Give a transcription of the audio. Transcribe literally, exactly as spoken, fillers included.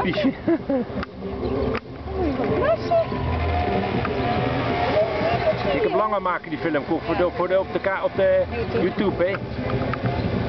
Typisch. Ik heb langer maken die film, voor de, voor de, op de, op de YouTube, hè.